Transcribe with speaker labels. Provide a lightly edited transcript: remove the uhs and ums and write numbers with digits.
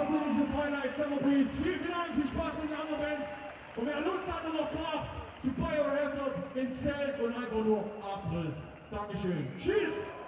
Speaker 1: persönliches Highlight, Summer Breeze. Vielen Dank, viel Spaß mit den anderen Bands. Und wer Lust hat und noch Kraft, zu Biohazard ins Zelt und einfach nur Abriss. Dankeschön. Tschüss!